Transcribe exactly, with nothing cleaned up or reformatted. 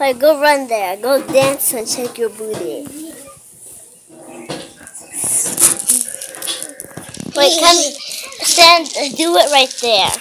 But go run there. Go dance and shake your booty. Wait, come stand. Do it right there.